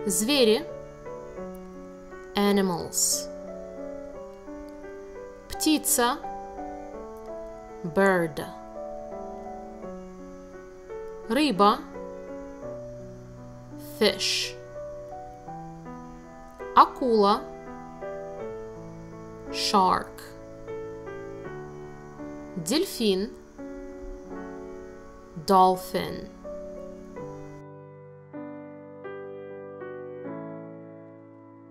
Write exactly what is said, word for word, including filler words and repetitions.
Звери – animals. Птица – bird. Рыба – fish. Акула – shark. Дельфин – dolphin.